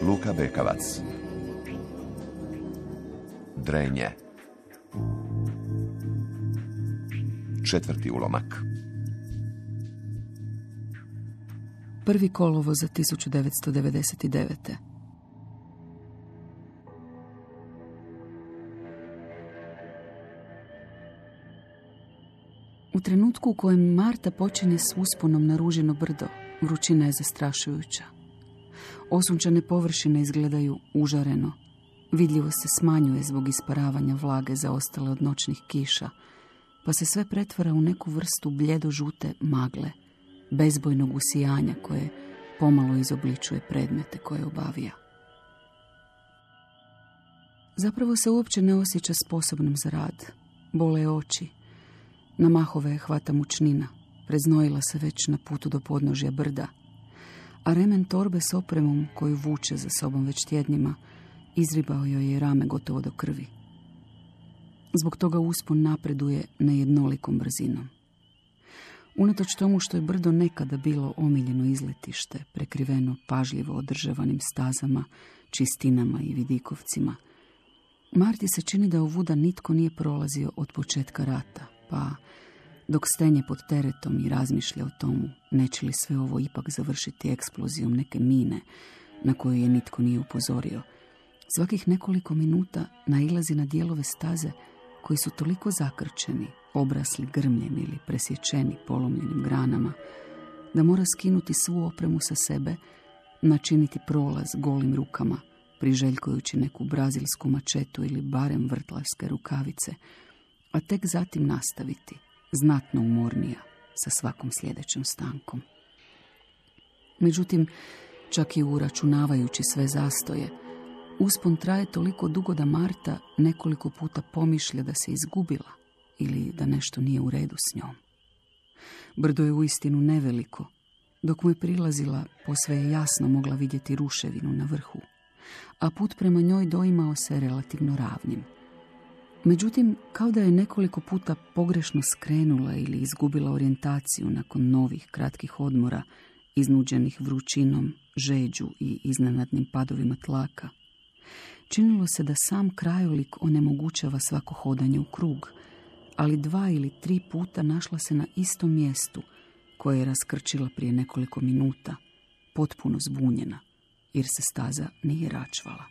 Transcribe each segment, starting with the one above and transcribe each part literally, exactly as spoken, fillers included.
Luka Bekavac. Drenje. Četvrti ulomak. Prvi kolovoz za tisuću devetsto devedeset devete. U trenutku u kojem Marta počinje s usponom na Ružino brdo, vrućina je zastrašujuća. Osunčane površine izgledaju užareno. Vidljivo se smanjuje zbog isparavanja vlage zaostale od noćnih kiša, pa se sve pretvara u neku vrstu bljedo-žute magle, bezbojnog usijanja koje pomalo izobličuje predmete koje obavija. Zapravo se uopće ne osjeća sposobnom za rad. Bole je oči. Na mahove je hvata mučnina. Preznojila se već na putu do podnožja brda, a remen torbe s opremom koju vuče za sobom već tjednima izribao joj je rame gotovo do krvi. Zbog toga uspon napreduje nejednolikom brzinom. Unatoč tomu što je brdo nekada bilo omiljeno izletište, prekriveno pažljivo održavanim stazama, čistinama i vidikovcima, Marti se čini da ovuda nitko nije prolazio od početka rata, pa dok stenje pod teretom i razmišlja o tomu, neće li sve ovo ipak završiti eksplozijom neke mine na koju je nitko nije upozorio, svakih nekoliko minuta nailazi na dijelove staze koji su toliko zakrčeni, obrasli grmljem ili presječeni polomljenim granama, da mora skinuti svu opremu sa sebe, načiniti prolaz golim rukama, priželjkujući neku brazilsku mačetu ili barem vrtlarske rukavice, a tek zatim nastaviti, znatno umornija, sa svakom sljedećom stankom. Međutim, čak i uračunavajući sve zastoje, uspon traje toliko dugo da Marta nekoliko puta pomišlja da se izgubila ili da nešto nije u redu s njom. Brdo je uistinu neveliko. Dok mu je prilazila, posve je jasno mogla vidjeti ruševinu na vrhu, a put prema njoj doimao se relativno ravnim. Međutim, kao da je nekoliko puta pogrešno skrenula ili izgubila orijentaciju nakon novih kratkih odmora, iznuđenih vrućinom, žeđu i iznenadnim padovima tlaka, činilo se da sam krajolik onemogućava svako hodanje u krug, ali dva ili tri puta našla se na istom mjestu koje je raskrčila prije nekoliko minuta, potpuno zbunjena, jer se staza nije račvala.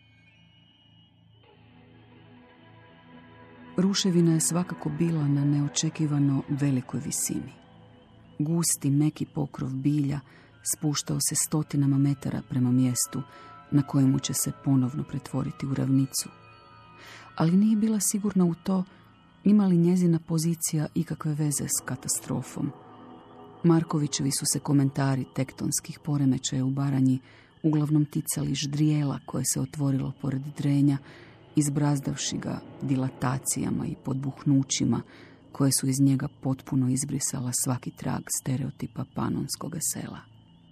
Ruševina je svakako bila na neočekivano velikoj visini. Gusti, meki pokrov bilja spuštao se stotinama metara prema mjestu na kojemu će se ponovno pretvoriti u ravnicu. Ali nije bila sigurna u to ima li njezina pozicija ikakve veze s katastrofom. Markovićevi su se komentari tektonskih poremećaja u Baranji uglavnom ticali ždrijela koje se otvorilo pored Drenja, izbrazdavši ga dilatacijama i podbuhnućima koje su iz njega potpuno izbrisala svaki trag stereotipa panonskog sela.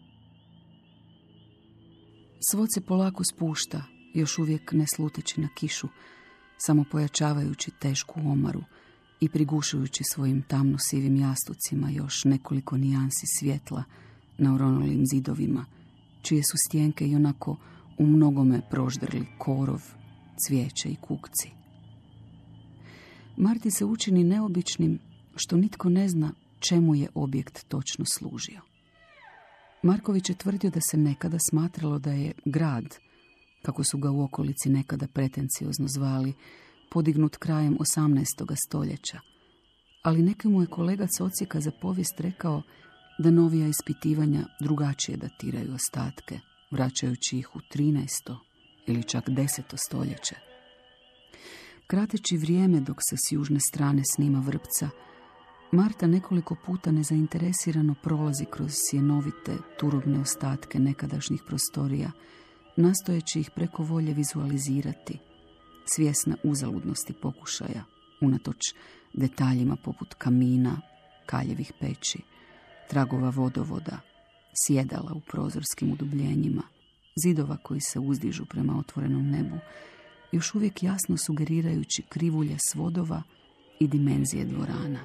Svod se polako spušta, još uvijek ne sluteći na kišu, samo pojačavajući tešku omaru i prigušujući svojim tamno-sivim jastucima još nekoliko nijansi svjetla na oronulim zidovima, čije su stjenke i onako u mnogome proždrli korov, cvijeće i kukci. Marti se učini neobičnim što nitko ne zna čemu je objekt točno služio. Marković je tvrdio da se nekada smatralo da je grad, kako su ga u okolici nekada pretenciozno zvali, podignut krajem osamnaestog stoljeća, ali neki mu je kolega s odsjeka za povijest rekao da novija ispitivanja drugačije datiraju ostatke, vraćajući ih u trinaesto ili čak deseto stoljeće. Krateći vrijeme dok se s južne strane snima vrpca, Marta nekoliko puta nezainteresirano prolazi kroz sjenovite, turobne ostatke nekadašnjih prostorija, nastojeći ih preko volje vizualizirati, svjesna uzaludnosti pokušaja, unatoč detaljima poput kamina, kaljevih peći, tragova vodovoda, sjedala u prozorskim udubljenjima, zidova koji se uzdižu prema otvorenom nebu, još uvijek jasno sugerirajući krivulje svodova i dimenzije dvorana.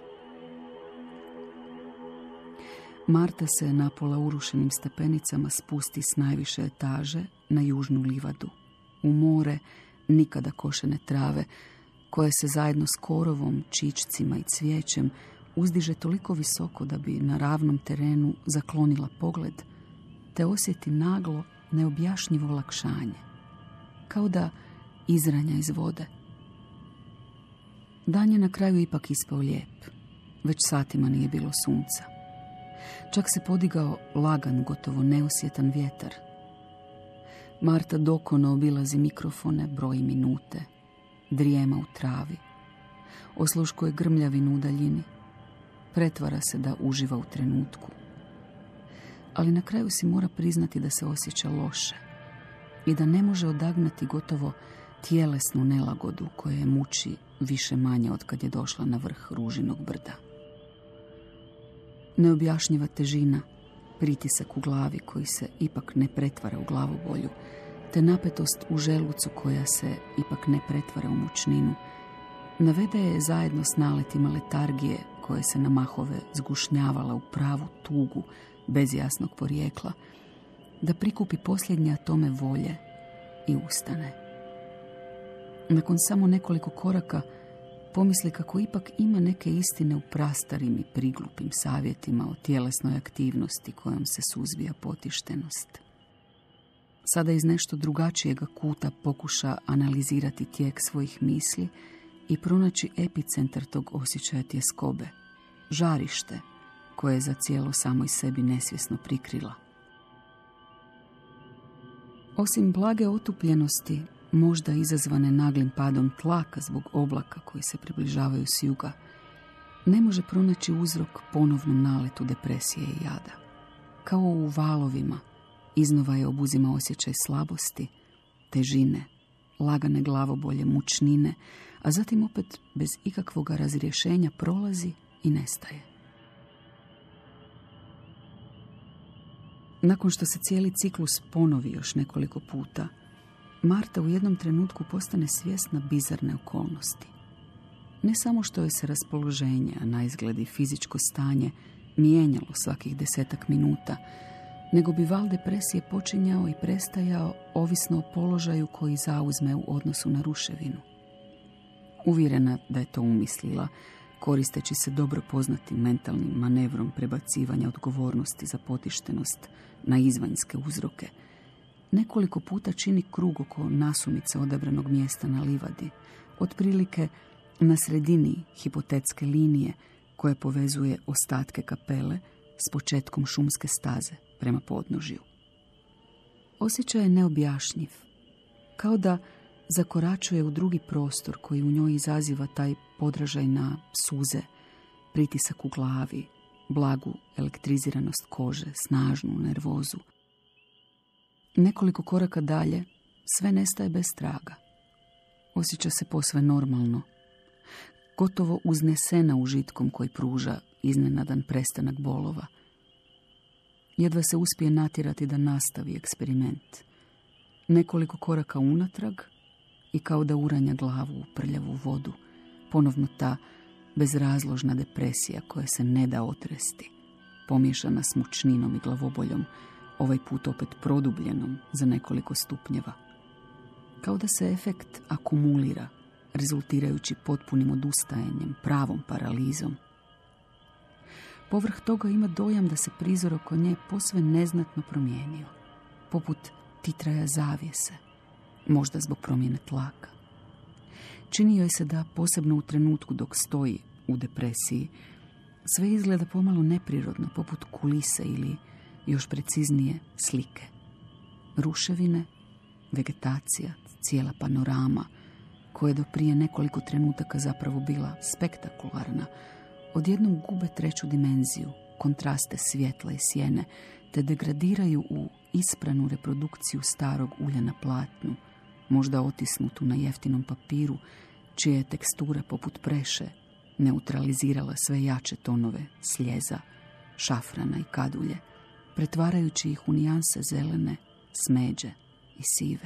Marta se napola urušenim stepenicama spusti s najviše etaže na južnu livadu, u more nikada košene trave, koja se zajedno s korovom, čičcima i cvijećem uzdiže toliko visoko da bi na ravnom terenu zaklonila pogled, te osjeti naglo neobjašnjivo olakšanje, kao da izranja iz vode. Dan je na kraju ipak ispao lijep. Već satima nije bilo sunca. Čak se podigao lagan, gotovo neosjetan vjetar. Marta dokona obilazi mikrofone, broji minute, drijema u travi, osluškuje grmljavinu u daljini, pretvara se da uživa u trenutku. Ali na kraju si mora priznati da se osjeća loše i da ne može odagnati gotovo tjelesnu nelagodu koja je muči više manje od kad je došla na vrh Ružinog brda. Neobjašnjiva težina, pritisak u glavi koji se ipak ne pretvara u glavobolju, te napetost u želucu koja se ipak ne pretvara u mučninu, navede je zajedno s naletima letargije koje se na mahove zgušnjavala u pravu tugu bez jasnog porijekla, da prikupi posljednje atome volje i ustane. Nakon samo nekoliko koraka pomisli kako ipak ima neke istine u prastarim i priglupim savjetima o tjelesnoj aktivnosti kojom se suzbija potištenost. Sada iz nešto drugačijega kuta pokuša analizirati tijek svojih misli i pronaći epicentar tog osjećaja tjeskobe, žarište koje je za cijelo samoj sebi nesvjesno prikrila. Osim blage otupljenosti, možda izazvane naglim padom tlaka zbog oblaka koji se približavaju s juga, ne može pronaći uzrok ponovnom naletu depresije i jada. Kao u valovima, iznova je obuzima osjećaj slabosti, težine, lagane glavobolje, mučnine, a zatim opet bez ikakvog razrješenja prolazi i nestaje. Nakon što se cijeli ciklus ponovi još nekoliko puta, Marta u jednom trenutku postane svjesna bizarne okolnosti. Ne samo što je se raspoloženje, a naizgled i fizičko stanje mijenjalo svakih desetak minuta, nego bi val depresije počinjao i prestajao ovisno o položaju koji zauzme u odnosu na ruševinu. Uvjerena da je to umislila, koristeći se dobro poznatim mentalnim manevrom prebacivanja odgovornosti za potištenost na izvanjske uzroke, nekoliko puta čini krug oko nasumice odabranog mjesta na livadi, otprilike na sredini hipotetske linije koje povezuje ostatke kapele s početkom šumske staze prema podnožju. Osjećaj je neobjašnjiv, kao da zakoračuje u drugi prostor koji u njoj izaziva taj podražaj na suze, pritisak u glavi, blagu elektriziranost kože, snažnu nervozu. Nekoliko koraka dalje sve nestaje bez traga. Osjeća se posve normalno, gotovo uznesena užitkom koji pruža iznenadan prestanak bolova. Jedva se uspije natjerati da nastavi eksperiment. Nekoliko koraka unatrag i kao da uranja glavu u prljavu vodu, ponovno ta bezrazložna depresija koja se ne da otresti, pomiješana s mučninom i glavoboljom, ovaj put opet produbljenom za nekoliko stupnjeva. Kao da se efekt akumulira, rezultirajući potpunim odustajanjem, pravom paralizom. Povrh toga ima dojam da se prizor oko nje posve neznatno promijenio, poput titraja zavjese, možda zbog promjene tlaka. Čini joj se da, posebno u trenutku dok stoji u depresiji, sve izgleda pomalo neprirodno, poput kulise ili, još preciznije, slike. Ruševine, vegetacija, cijela panorama, koja je do prije nekoliko trenutaka zapravo bila spektakularna, odjednom gube treću dimenziju, kontraste svjetla i sjene, te degradiraju u ispranu reprodukciju starog ulja na platnu, možda otisnutu na jeftinom papiru, čija je tekstura poput preše neutralizirala sve jače tonove sljeza, šafrana i kadulje, pretvarajući ih u nijanse zelene, smeđe i sive.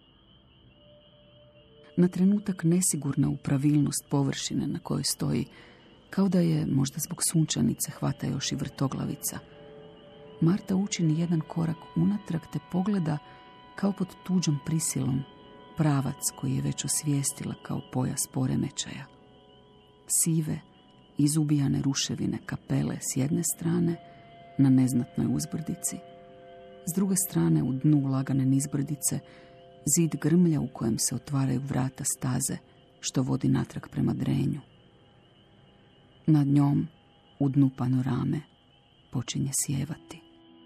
Na trenutak nesigurna u pravilnost površine na kojoj stoji, kao da je, možda zbog sunčanice, hvata još i vrtoglavica, Marta učini jedan korak unatrag te pogleda Kao pod tuđom prisilom, pravac koji je već osvijestila kao pojas poremećaja. Sive, izubijane ruševine kapele s jedne strane na neznatnoj uzbrdici. S druge strane, u dnu lagane nizbrdice, zid grmlja u kojem se otvaraju vrata staze što vodi natrag prema Drenju. Nad njom, u dnu panorame, počinje sjevati.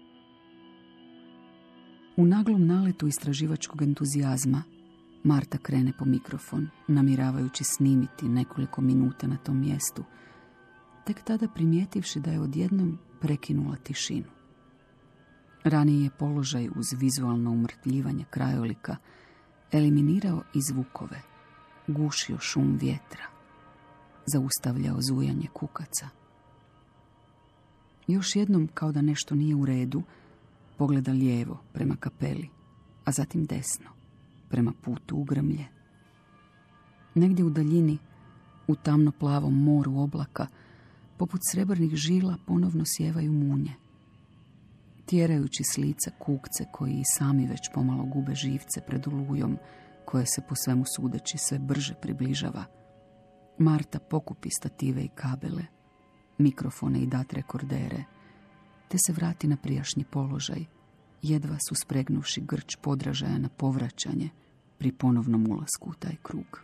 U naglom naletu istraživačkog entuzijazma Marta krene po mikrofon, namiravajući snimiti nekoliko minuta na tom mjestu, tek tada primijetivši da je odjednom prekinula tišinu. Raniji je položaj uz vizualno umrtljivanje krajolika eliminirao i zvukove, gušio šum vjetra, zaustavljao zujanje kukaca. Još jednom, kao da nešto nije u redu, pogleda lijevo prema kapeli, a zatim desno, prema putu u grmlje. Negdje u daljini, u tamno-plavom moru oblaka, poput srebrnih žila ponovno sjevaju munje, tjerajući s lica kukce koji i sami već pomalo gube živce pred olujom, koje se po svemu sudeći sve brže približava. Marta pokupi stative i kabele, mikrofone i dat rekordere, te se vrati na prijašnji položaj, jedva su spregnuvši grč podražaja na povraćanje pri ponovnom ulasku u taj krug.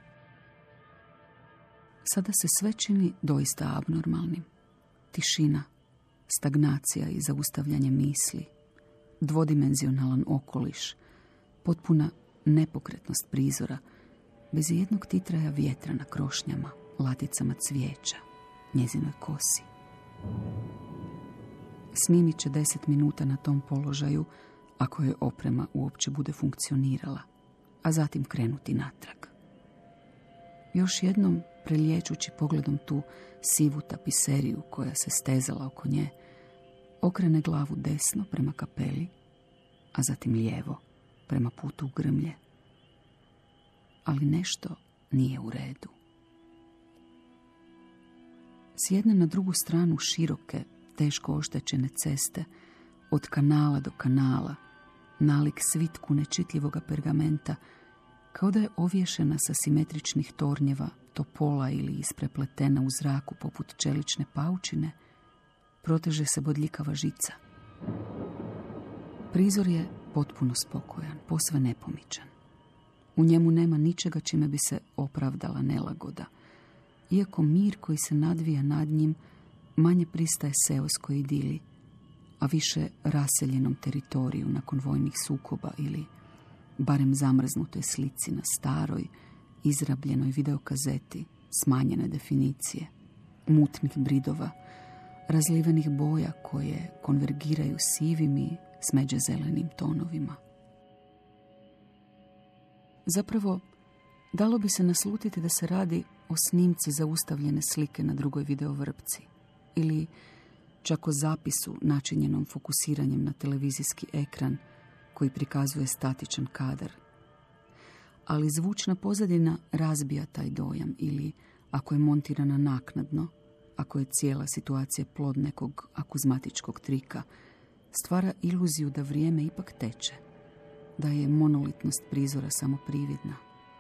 Sada se sve čini doista abnormalnim. Tišina, stagnacija i zaustavljanje misli, dvodimenzionalan okoliš, potpuna nepokretnost prizora, bez jednog titraja vjetra na krošnjama, laticama cvijeća, njezinoj kosi. Snimit će deset minuta na tom položaju, ako je oprema uopće bude funkcionirala, a zatim krenuti natrag. Još jednom, preliječući pogledom tu sivu tapiseriju koja se stezala oko nje, okrene glavu desno prema kapeli, a zatim lijevo prema putu u grmlje. Ali nešto nije u redu. Sjedne na drugu stranu široke, teško oštećene ceste, od kanala do kanala, nalik svitku nečitljivoga pergamenta, kao da je ovješena sa simetričnih tornjeva, topola ili isprepletena u zraku poput čelične paučine, proteže se bodljikava žica. Prizor je potpuno spokojan, posve nepomičan. U njemu nema ničega čime bi se opravdala nelagoda, iako mir koji se nadvija nad njim manje pristaje seoskoj idili, a više raseljenom teritoriju nakon vojnih sukoba ili barem zamrznutoj slici na staroj, izrabljenoj videokazeti smanjene definicije, mutnih bridova, razlivenih boja koje konvergiraju sivim i smeđe zelenim tonovima. Zapravo, dalo bi se naslutiti da se radi o snimci zaustavljene slike na drugoj videovrpci ili čak o zapisu načinjenom fokusiranjem na televizijski ekran koji prikazuje statičan kadar. Ali zvučna pozadina razbija taj dojam ili, ako je montirana naknadno, ako je cijela situacija plod nekog akuzmatičkog trika, stvara iluziju da vrijeme ipak teče, da je monolitnost prizora samo prividna.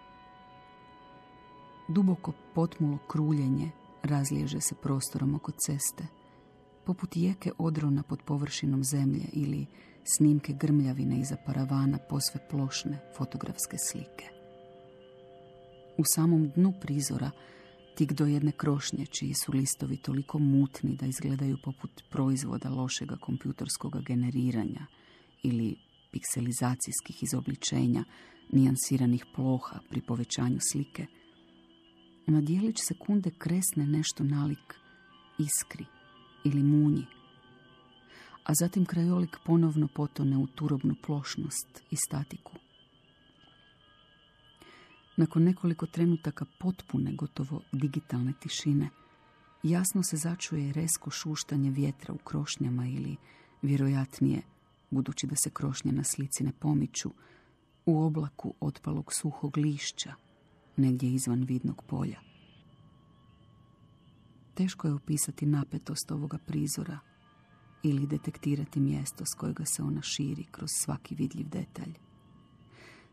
Duboko potmulo kruljenje razliježe se prostorom oko ceste, poput jeke odrona pod površinom zemlje ili snimke grmljavine iza paravana posve plošne fotografske slike. U samom dnu prizora, tik do jedne krošnje čiji su listovi toliko mutni da izgledaju poput proizvoda lošega kompjutorskog generiranja ili pikselizacijskih izobličenja nijansiranih ploha pri povećanju slike, na dijelić sekunde kresne nešto nalik iskri ili munji, a zatim krajolik ponovno potone u turobnu plošnost i statiku. Nakon nekoliko trenutaka potpune, gotovo digitalne tišine, jasno se začuje resko šuštanje vjetra u krošnjama ili, vjerojatnije, budući da se krošnje na slici ne pomiču, u oblaku otpalog suhog lišća, negdje izvan vidnog polja. Teško je opisati napetost ovoga prizora ili detektirati mjesto s kojega se ona širi kroz svaki vidljiv detalj.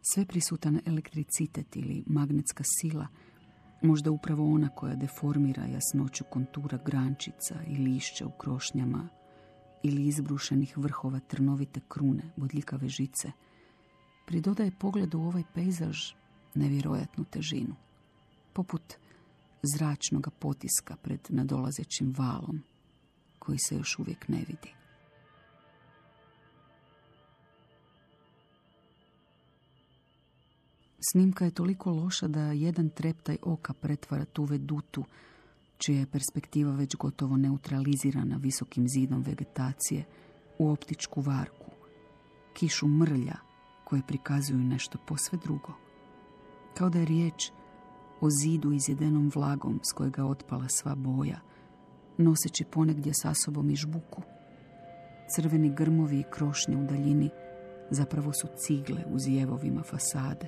Sve prisutan elektricitet ili magnetska sila, možda upravo ona koja deformira jasnoću kontura grančica i lišća u krošnjama ili izbrušenih vrhova trnovite krune, bodljikave žice, pridodaje pogledu u ovaj pejzaž nevjerojatnu težinu, poput zračnog potiska pred nadolazećim valom, koji se još uvijek ne vidi. Snimka je toliko loša da jedan treptaj oka pretvara tu vedutu, čija je perspektiva već gotovo neutralizirana visokim zidom vegetacije, u optičku varku, kišu mrlja koje prikazuju nešto posve drugo. Kao da je riječ o zidu izjedenom vlagom s kojega otpala sva boja, noseći ponegdje sa sobom i žbuku. Crveni grmovi i krošnje u daljini zapravo su cigle u zijevovima fasade.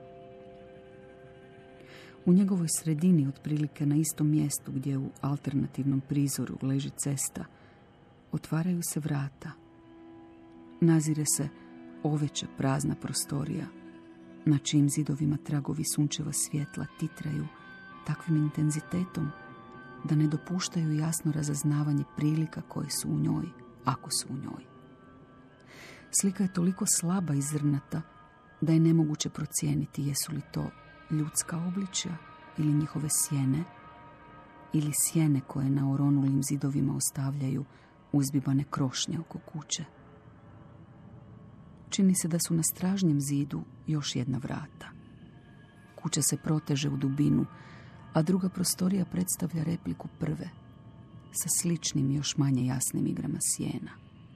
U njegovoj sredini, otprilike na istom mjestu gdje u alternativnom prizoru leži cesta, otvaraju se vrata. Nazire se oveća prazna prostorija, na čijim zidovima tragovi sunčeva svjetla titraju takvim intenzitetom da ne dopuštaju jasno razaznavanje prilika koje su u njoj, ako su u njoj. Slika je toliko slaba i zrnata da je nemoguće procijeniti jesu li to ljudska obličja ili njihove sjene, ili sjene koje na oronulim zidovima ostavljaju uzbibane krošnje oko kuće. Čini se da su na stražnjem zidu još jedna vrata. Kuća se proteže u dubinu, a druga prostorija predstavlja repliku prve, sa sličnim i još manje jasnim igrama sjena.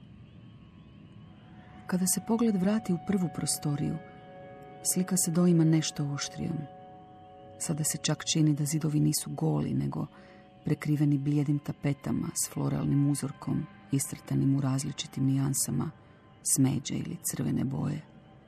Kada se pogled vrati u prvu prostoriju, slika se doima nešto oštrijom. Sada se čak čini da zidovi nisu goli, nego prekriveni blijedim tapetama s floralnim uzorkom, iscrtanim u različitim nijansama, smeđe ili crvene boje.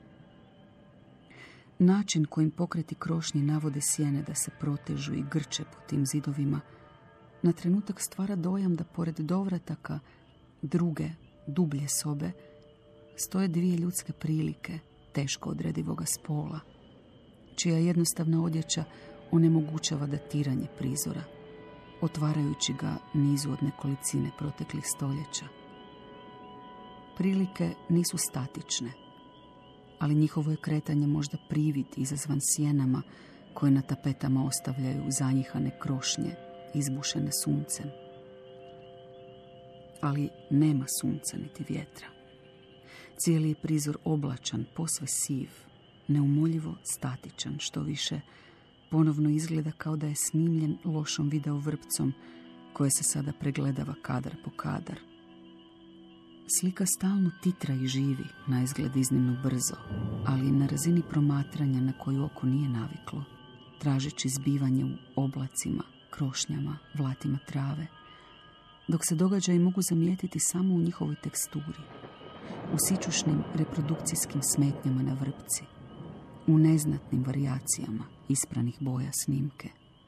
Način kojim pokreti krošnji navode sjene da se protežu i grče po tim zidovima, na trenutak stvara dojam da pored dovrataka druge, dublje sobe, stoje dvije ljudske prilike, teško odredivoga spola, čija jednostavna odjeća onemogućava datiranje prizora, otvarajući ga nizu od nekolicine proteklih stoljeća. Prilike nisu statične, ali njihovo je kretanje možda privid izazvan sjenama koje na tapetama ostavljaju zanjihane krošnje, izbušene suncem. Ali nema sunca niti vjetra. Cijeli je prizor oblačan, posve siv, neumoljivo statičan, što više ponovno izgleda kao da je snimljen lošom video vrpcom koje se sada pregledava kadar po kadar. Slika stalno titra i živi, na izgled iznimno brzo, ali na razini promatranja na koju oko nije naviklo, tražeći zbivanje u oblacima, krošnjama, vlatima trave, dok se događaji mogu zamijetiti samo u njihovoj teksturi, u sičušnim reprodukcijskim smetnjama na vrpci, u neznatnim varijacijama ispranih boja snimke.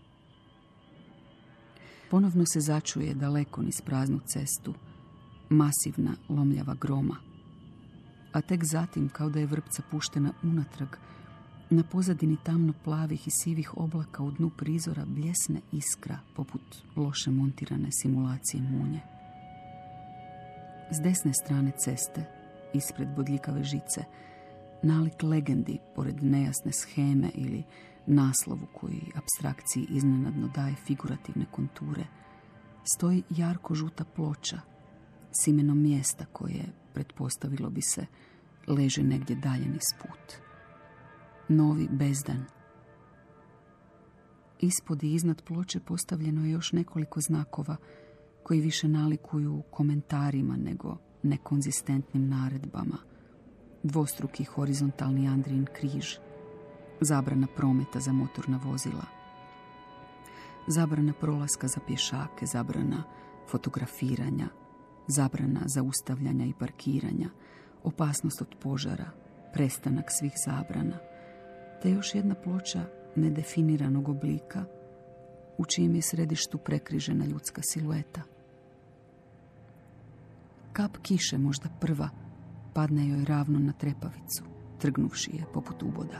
Ponovno se začuje daleko niz praznu cestu masivna lomljava groma, a tek zatim, kao da je vrpca puštena unatrag, na pozadini tamno plavih i sivih oblaka u dnu prizora bljesne iskra poput loše montirane simulacije munje. S desne strane ceste, ispred bodljikave žice, nalik legendi pored nejasne sheme ili naslovu koji apstrakciji iznenadno daje figurativne konture, stoji jarko žuta ploča s imenom mjesta koje, pretpostavilo bi se, leži negdje dalje niz put. Novi Bezdan. Ispod i iznad ploče postavljeno je još nekoliko znakova koji više nalikuju komentarima nego nekonzistentnim naredbama. Dvostruki horizontalni Andrijin križ, zabrana prometa za motorna vozila, zabrana prolaska za pješake, zabrana fotografiranja, zabrana zaustavljanja i parkiranja, opasnost od požara, prestanak svih zabrana, te još jedna ploča nedefiniranog oblika u čijem je središtu prekrižena ljudska silueta. Kap kiše, možda prva, padne joj ravno na trepavicu. trgnuvši je poput uboda.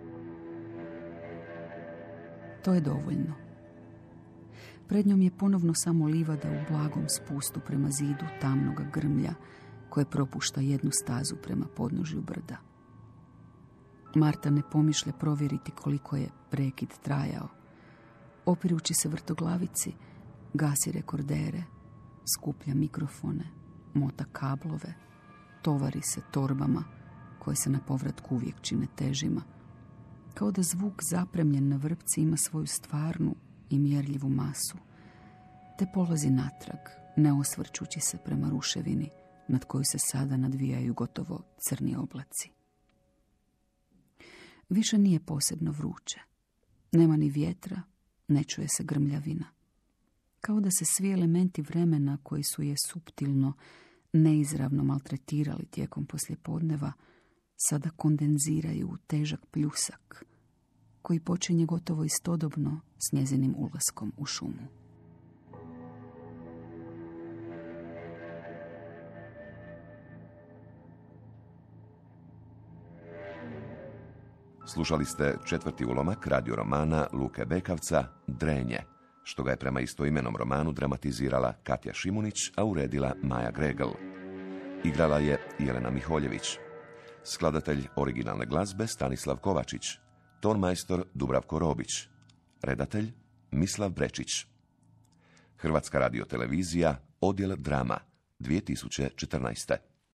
To je dovoljno. Pred njom je ponovno samo livada u blagom spustu prema zidu tamnoga grmlja koje propušta jednu stazu prema podnožju brda. Marta ne pomišlja provjeriti koliko je prekid trajao. Opirući se vrtoglavici, gasi rekordere, skuplja mikrofone, mota kablove, tovari se torbama koje se na povratku uvijek čine težima, kao da zvuk zapremljen na vrpci ima svoju stvarnu i mjerljivu masu, te polazi natrag, ne osvrćući se prema ruševini nad koju se sada nadvijaju gotovo crni oblaci. Više nije posebno vruće. Nema ni vjetra, ne čuje se grmljavina. Kao da se svi elementi vremena koji su je suptilno, neizravno maltretirali tijekom poslijepodneva, sada kondenziraju u težak pljusak, koji počinje gotovo istodobno s njezinim ulaskom u šumu. Slušali ste četvrti ulomak radio romana Luke Bekavca Drenje, što ga je prema istoimenom romanu dramatizirala Katja Šimunić, a uredila Maja Gregl. Igrala je Jelena Miholjević. Skladatelj originalne glazbe Stanislav Kovačić. Tonmajstor Dubravko Robić. Redatelj Mislav Brečić. Hrvatska radiotelevizija, odjel drama, dvije tisuće četrnaeste.